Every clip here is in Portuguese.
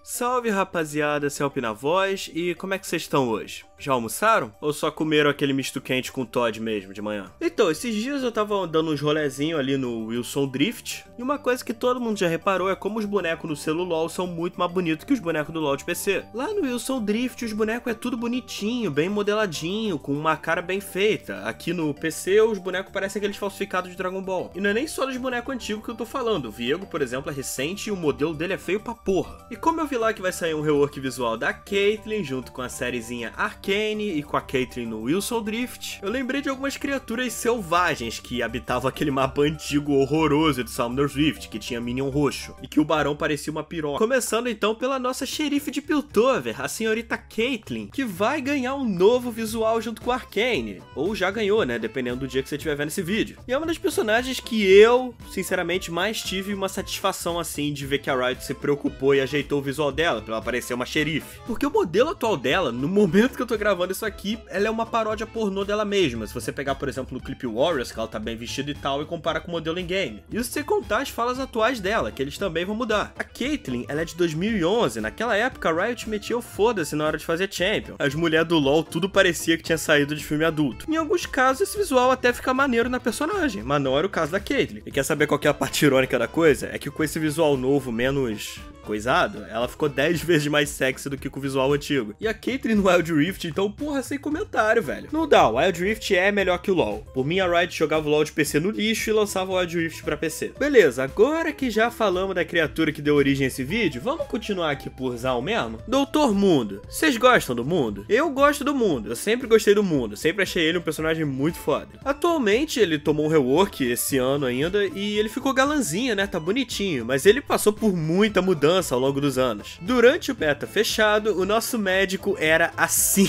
Salve rapaziada, Celp na voz, e como é que vocês estão hoje? Já almoçaram? Ou só comeram aquele misto quente com Todd mesmo de manhã? Então, esses dias eu tava dando uns rolezinhos ali no Wilson Drift, e uma coisa que todo mundo já reparou é como os bonecos no celular LoL são muito mais bonitos que os bonecos do LoL de PC. Lá no Wilson Drift os bonecos é tudo bonitinho, bem modeladinho, com uma cara bem feita. Aqui no PC os bonecos parecem aqueles falsificados de Dragon Ball. E não é nem só dos bonecos antigos que eu tô falando, o Viego, por exemplo, é recente e o modelo dele é feio pra porra. E como eu vi lá que vai sair um rework visual da Caitlyn junto com a sériezinha Arcane e com a Caitlyn no Wilson Drift, eu lembrei de algumas criaturas selvagens que habitavam aquele mapa antigo horroroso de Summoner's Rift, que tinha Minion roxo, e que o Barão parecia uma piroca. Começando então pela nossa xerife de Piltover, a senhorita Caitlyn, que vai ganhar um novo visual junto com a Arcane, ou já ganhou, né, dependendo do dia que você estiver vendo esse vídeo. E é uma das personagens que eu, sinceramente, mais tive uma satisfação assim de ver que a Riot se preocupou e ajeitou o visual dela, pra ela parecer uma xerife. Porque o modelo atual dela, no momento que eu tô gravando isso aqui, ela é uma paródia pornô dela mesma. Se você pegar, por exemplo, no clipe Warriors, que ela tá bem vestida e tal, e compara com o modelo em game. Isso sem contar as falas atuais dela, que eles também vão mudar. A Caitlyn, ela é de 2011, naquela época a Riot metia o foda-se na hora de fazer Champion. As mulheres do LoL tudo parecia que tinha saído de filme adulto. Em alguns casos esse visual até fica maneiro na personagem, mas não era o caso da Caitlyn. E quer saber qual que é a parte irônica da coisa? É que com esse visual novo, menos coisado, ela ficou 10 vezes mais sexy do que com o visual antigo. E a Caitlyn no Wild Rift, então, porra, sem comentário, velho. Não dá, o Wild Rift é melhor que o LoL. Por mim, a Riot jogava o LoL de PC no lixo e lançava o Wild Rift pra PC. Beleza, agora que já falamos da criatura que deu origem a esse vídeo, vamos continuar aqui por Zal mesmo? Doutor Mundo. Vocês gostam do Mundo? Eu gosto do Mundo, eu sempre gostei do Mundo, sempre achei ele um personagem muito foda. Atualmente, ele tomou um rework esse ano ainda e ele ficou galanzinho, né, tá bonitinho, mas ele passou por muita mudança ao longo dos anos. Durante o beta fechado, o nosso médico era assim.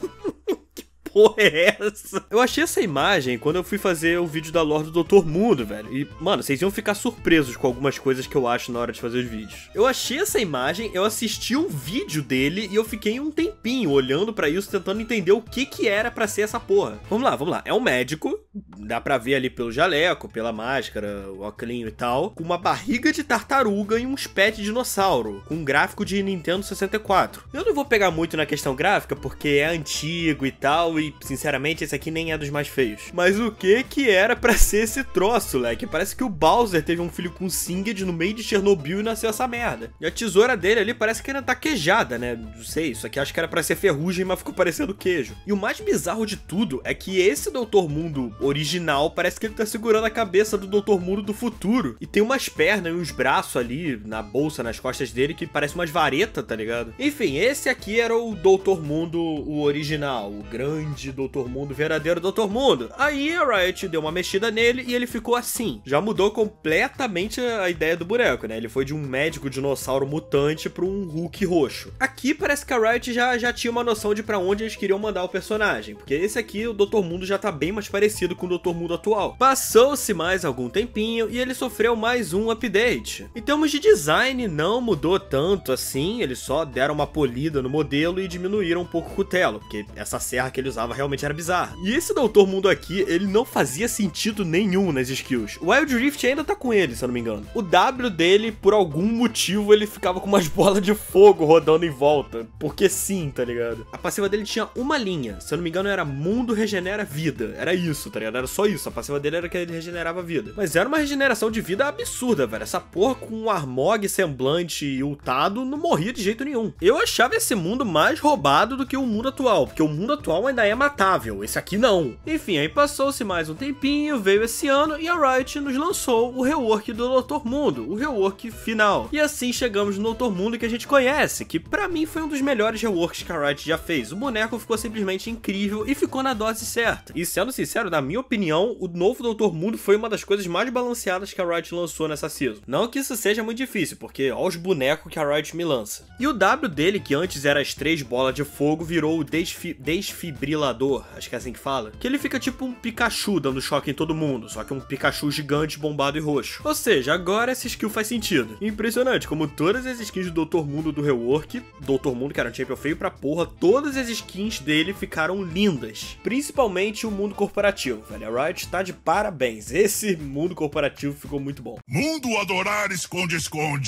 Porra é essa? Eu achei essa imagem quando eu fui fazer o vídeo da lore do Dr. Mundo, velho. E, mano, vocês iam ficar surpresos com algumas coisas que eu acho na hora de fazer os vídeos. Eu achei essa imagem, eu assisti um vídeo dele e eu fiquei um tempinho olhando pra isso, tentando entender o que era pra ser essa porra. Vamos lá. É um médico, dá pra ver ali pelo jaleco, pela máscara, o óculos e tal, com uma barriga de tartaruga e uns pés de dinossauro, com um gráfico de Nintendo 64. Eu não vou pegar muito na questão gráfica, porque é antigo e tal, e sinceramente esse aqui nem é dos mais feios. Mas o que era pra ser esse troço, leque? Parece que o Bowser teve um filho com Singed no meio de Chernobyl e nasceu essa merda. E a tesoura dele ali parece que ainda tá queijada, né? Não sei, isso aqui acho que era pra ser ferrugem, mas ficou parecendo queijo. E o mais bizarro de tudo é que esse Dr. Mundo original parece que ele tá segurando a cabeça do Dr. Mundo do futuro. E tem umas pernas e uns braços ali na bolsa, nas costas dele, que parece umas varetas, tá ligado? Enfim, esse aqui era o Dr. Mundo, o original, o grande Dr. Mundo, verdadeiro Dr. Mundo. Aí a Riot deu uma mexida nele e ele ficou assim. Já mudou completamente a ideia do boneco, né? Ele foi de um médico dinossauro mutante pra um Hulk roxo. Aqui parece que a Riot já tinha uma noção de pra onde eles queriam mandar o personagem, porque esse aqui, o Dr. Mundo, já tá bem mais parecido com o Dr. Mundo atual. Passou-se mais algum tempinho e ele sofreu mais um update. Em termos de design, não mudou tanto assim, eles só deram uma polida no modelo e diminuíram um pouco o cutelo, porque essa serra que ele usava realmente era bizarra. E esse Dr. Mundo aqui, ele não fazia sentido nenhum nas skills. O Wild Rift ainda tá com ele, se eu não me engano. O W dele, por algum motivo, ele ficava com umas bolas de fogo rodando em volta. Porque sim, tá ligado? A passiva dele tinha uma linha. Se eu não me engano, era Mundo Regenera Vida. Era isso, tá ligado? Era só isso. A passiva dele era que ele regenerava vida. Mas era uma regeneração de vida absurda, velho. Essa porra com um Armog semblante e ultado não morria de jeito nenhum. Eu achava esse mundo mais roubado do que o mundo atual. Porque o mundo atual ainda é matável, esse aqui não. Enfim, aí passou-se mais um tempinho, veio esse ano e a Riot nos lançou o rework do Dr. Mundo, o rework final. E assim chegamos no Dr. Mundo que a gente conhece, que pra mim foi um dos melhores reworks que a Riot já fez. O boneco ficou simplesmente incrível e ficou na dose certa. E sendo sincero, na minha opinião, o novo Dr. Mundo foi uma das coisas mais balanceadas que a Riot lançou nessa season. Não que isso seja muito difícil, porque olha os bonecos que a Riot me lança. E o W dele, que antes era as 3 bolas de fogo, virou o desfibrilador, acho que é assim que fala, que ele fica tipo um Pikachu dando choque em todo mundo, só que um Pikachu gigante, bombado e roxo. Ou seja, agora essa skill faz sentido. Impressionante, como todas as skins do Dr. Mundo do rework, Dr. Mundo que era um champion feio pra porra, todas as skins dele ficaram lindas. Principalmente o mundo corporativo, velho. A Riot tá de parabéns, esse mundo corporativo ficou muito bom. Mundo adorar esconde-esconde.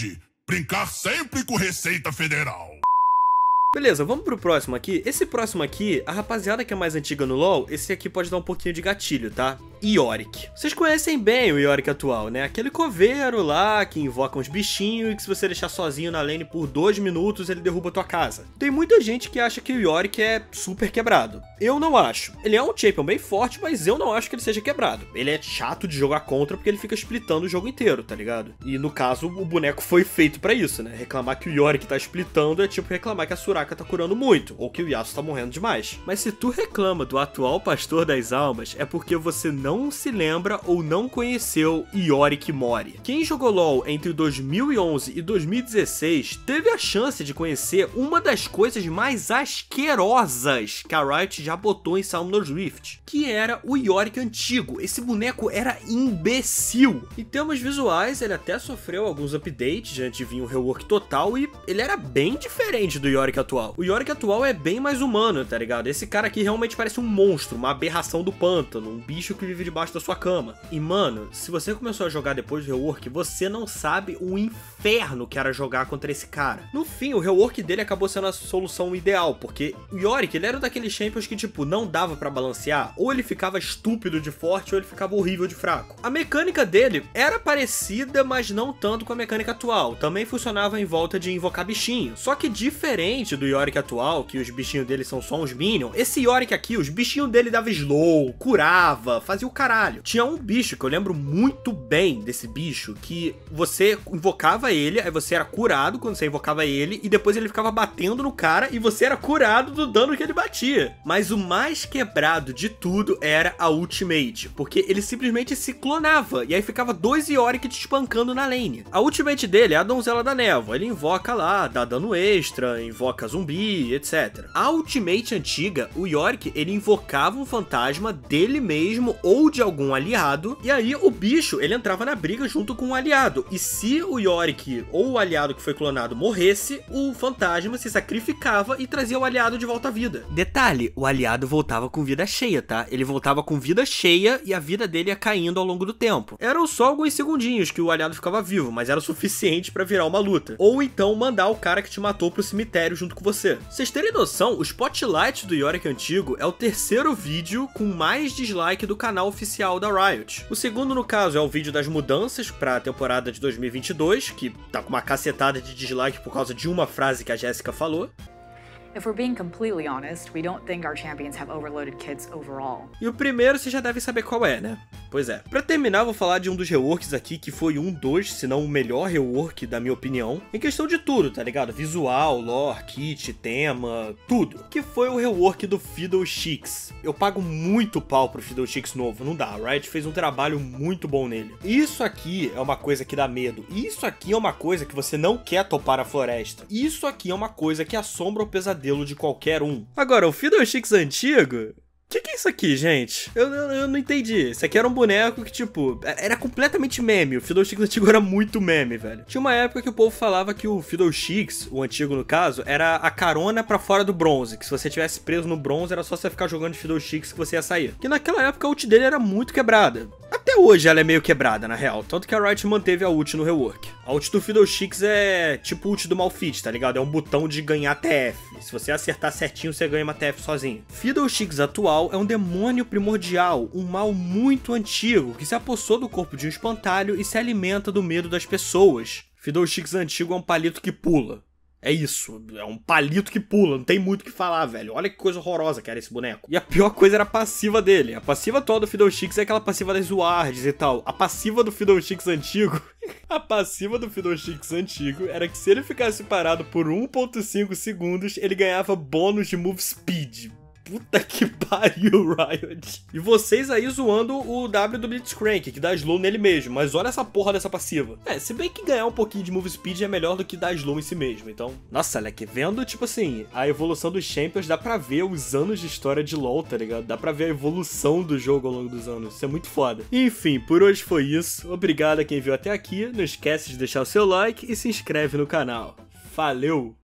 Brincar sempre com Receita Federal. Beleza, vamos pro próximo aqui. Esse próximo aqui, a rapaziada que é mais antiga no LoL, esse aqui pode dar um pouquinho de gatilho, tá? Yorick. Vocês conhecem bem o Yorick atual, né? Aquele coveiro lá que invoca uns bichinhos e que se você deixar sozinho na lane por 2 minutos, ele derruba a tua casa. Tem muita gente que acha que o Yorick é super quebrado. Eu não acho. Ele é um champion bem forte, mas eu não acho que ele seja quebrado. Ele é chato de jogar contra porque ele fica splitando o jogo inteiro, tá ligado? E no caso, o boneco foi feito pra isso, né? Reclamar que o Yorick tá splitando é tipo reclamar que a Soraka tá curando muito, ou que o Yasuo tá morrendo demais. Mas se tu reclama do atual Pastor das Almas, é porque você não se lembra ou não conheceu Yorick Mori. Quem jogou LoL entre 2011 e 2016 teve a chance de conhecer uma das coisas mais asquerosas que a Riot já botou em Summoner's Rift, que era o Yorick antigo. Esse boneco era imbecil. Em termos visuais, ele até sofreu alguns updates antes de vir um rework total e ele era bem diferente do Yorick atual. O Yorick atual é bem mais humano, tá ligado? Esse cara aqui realmente parece um monstro, uma aberração do pântano, um bicho que vive debaixo da sua cama. E mano, se você começou a jogar depois do rework, você não sabe o inferno que era jogar contra esse cara. No fim, o rework dele acabou sendo a solução ideal, porque o Yorick, ele era daqueles champions que tipo, não dava pra balancear, ou ele ficava estúpido de forte, ou ele ficava horrível de fraco. A mecânica dele era parecida, mas não tanto com a mecânica atual. Também funcionava em volta de invocar bichinho. Só que diferente do Yorick atual, que os bichinhos dele são só uns minions, esse Yorick aqui, os bichinhos dele davam slow, curava, fazia o caralho. Tinha um bicho que eu lembro muito bem desse bicho, que você invocava ele, aí você era curado quando você invocava ele, e depois ele ficava batendo no cara, e você era curado do dano que ele batia. Mas o mais quebrado de tudo era a ultimate, porque ele simplesmente se clonava, e aí ficava 2 Yorick te espancando na lane. A ultimate dele é a Donzela da Névoa, ele invoca lá, dá dano extra, invoca zumbi, etc. A ultimate antiga, o Yorick, ele invocava um fantasma dele mesmo ou de algum aliado, e aí o bicho, ele entrava na briga junto com o aliado, e se o Yorick ou o aliado que foi clonado morresse, o fantasma se sacrificava e trazia o aliado de volta à vida. Detalhe, o aliado voltava com vida cheia, tá? Ele voltava com vida cheia e a vida dele ia caindo ao longo do tempo. Eram só alguns segundinhos que o aliado ficava vivo, mas era o suficiente pra virar uma luta. Ou então mandar o cara que te matou pro cemitério junto com você. Vocês terem noção, o Spotlight do Yorick antigo é o terceiro vídeo com mais dislike do canal oficial da Riot. O segundo, no caso, é o vídeo das mudanças pra temporada de 2022, que tá com uma cacetada de dislike por causa de uma frase que a Jéssica falou. If we're being completely honest, we don't think our champions have overloaded kits overall. E o primeiro você já deve saber qual é, né? Pois é. Pra terminar, vou falar de um dos reworks aqui, que foi um dos, se não o melhor rework, da minha opinião, em questão de tudo, tá ligado? Visual, lore, kit, tema, tudo. Que foi o rework do Fiddlesticks. Eu pago muito pau pro Fiddlesticks novo, não dá. A Riot fez um trabalho muito bom nele. Isso aqui é uma coisa que dá medo. Isso aqui é uma coisa que você não quer topar a floresta. Isso aqui é uma coisa que assombra o pesadelo de qualquer um. Agora, o Fiddlesticks antigo... O que é isso aqui, gente? Eu não entendi. Isso aqui era um boneco que, tipo, era completamente meme. O Fiddlesticks antigo era muito meme, velho. Tinha uma época que o povo falava que o Fiddlesticks, o antigo no caso, era a carona pra fora do bronze. Que se você tivesse preso no bronze, era só você ficar jogando de Fiddlesticks que você ia sair. Que naquela época a ult dele era muito quebrada. Até hoje ela é meio quebrada, na real. Tanto que a Riot manteve a ult no rework. A ult do Fiddlesticks é tipo ult do Malphite, tá ligado? É um botão de ganhar TF. Se você acertar certinho, você ganha uma TF sozinho. Fiddlesticks atual é um demônio primordial, um mal muito antigo, que se apossou do corpo de um espantalho e se alimenta do medo das pessoas. Fiddlesticks antigo é um palito que pula. É isso, é um palito que pula, não tem muito o que falar, velho. Olha que coisa horrorosa que era esse boneco. E a pior coisa era a passiva dele. A passiva atual do Fiddlesticks é aquela passiva das wards e tal. A passiva do Fiddlesticks antigo... A passiva do Fiddlesticks antigo era que se ele ficasse parado por 1.5 segundos, ele ganhava bônus de move speed. Puta que pariu, Riot. E vocês aí zoando o W do Blitzcrank, que dá slow nele mesmo. Mas olha essa porra dessa passiva. Se bem que ganhar um pouquinho de move speed é melhor do que dar slow em si mesmo, então... Nossa, Alec, vendo, tipo assim, a evolução dos Champions, dá pra ver os anos de história de LoL, tá ligado? Dá pra ver a evolução do jogo ao longo dos anos. Isso é muito foda. Enfim, por hoje foi isso. Obrigado a quem viu até aqui. Não esquece de deixar o seu like e se inscreve no canal. Valeu!